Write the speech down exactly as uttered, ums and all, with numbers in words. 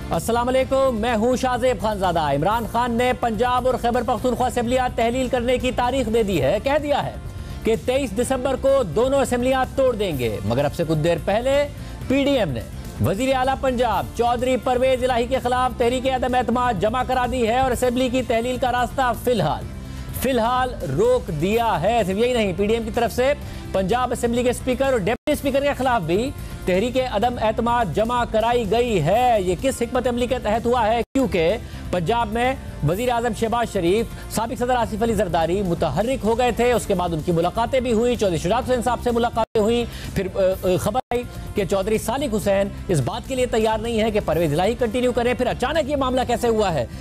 अस्सलाम वालेकुम, मैं हूं शाहजेब खानजादा। इमरान खान ने पंजाब और खैबर पख्तूनख्वा असेंबलियां तहलील करने की तारीख दे दी है। कह दिया है कि तेईस दिसंबर को दोनों असेंबलियां तोड़ देंगे। मगर अब से कुछ देर पहले पीडीएम ने वजीर आला पंजाब चौधरी परवेज इलाही के खिलाफ तहरीक अदम एतमाद जमा करा दी है और असेंबली की तहलील का रास्ता फिलहाल फिलहाल रोक दिया है। सिर्फ यही नहीं, पीडीएम की तरफ से पंजाब असेंबली के स्पीकर और डिप्टी स्पीकर के खिलाफ भी तहरीक अदम एतमाद जमा कराई गई है। ये किस हिकमत अमली के तहत हुआ है? क्योंकि पंजाब में वजीर आजम शहबाज शरीफ, साबिक सदर आसिफ अली जरदारी मुतहर्रिक हो गए थे। उसके बाद उनकी मुलाकातें भी हुई, चौधरी शुजात हुसैन साहब से मुलाकातें हुई। फिर खबर आई कि चौधरी सालिक हुसैन इस बात के लिए तैयार नहीं है कि परवेज इलाही कंटिन्यू करें। फिर अचानक ये मामला कैसे हुआ है?